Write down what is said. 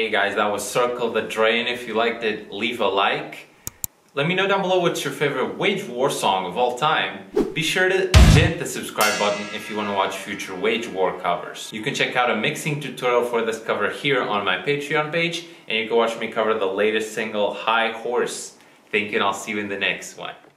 Hey guys, that was Circle the Drain. If you liked it, leave a like. Let me know down below what's your favorite Wage War song of all time. Be sure to hit the subscribe button if you want to watch future Wage War covers. You can check out a mixing tutorial for this cover here on my Patreon page, and you can watch me cover the latest single, High Horse. Thank you, and I'll see you in the next one.